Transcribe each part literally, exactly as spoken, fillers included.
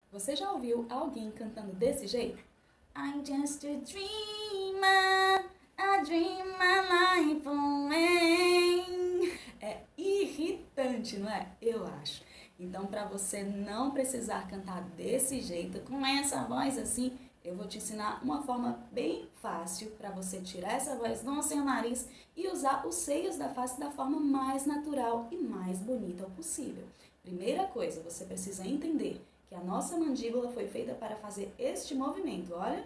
Você já ouviu alguém cantando desse jeito? I'm just a dreamer, I dream my life away. É irritante, não é? Eu acho. Então, para você não precisar cantar desse jeito, com essa voz assim, eu vou te ensinar uma forma bem fácil para você tirar essa voz do seu nariz e usar os seios da face da forma mais natural e mais bonita possível. Primeira coisa, você precisa entender que a nossa mandíbula foi feita para fazer este movimento, olha.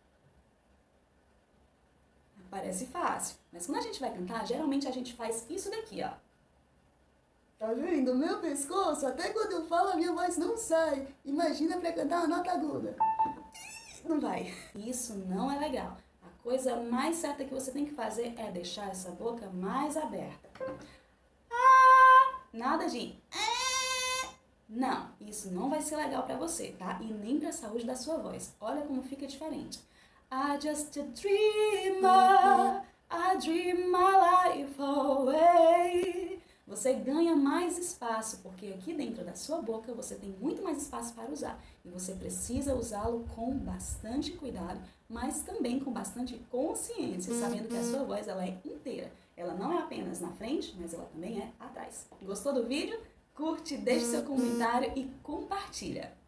Parece fácil, mas quando a gente vai cantar, geralmente a gente faz isso daqui, ó. Tá vendo? Meu pescoço, até quando eu falo a minha voz não sai. Imagina pra cantar uma nota aguda. Não vai. Isso não é legal. A coisa mais certa que você tem que fazer é deixar essa boca mais aberta. Ah, nada de... Não, isso não vai ser legal pra você, tá? E nem pra saúde da sua voz. Olha como fica diferente. I just a dreamer, I dream my life away. Você ganha mais espaço, porque aqui dentro da sua boca você tem muito mais espaço para usar. E você precisa usá-lo com bastante cuidado, mas também com bastante consciência, sabendo que a sua voz ela é inteira. Ela não é apenas na frente, mas ela também é atrás. Gostou do vídeo? Curte, deixe seu comentário e compartilha.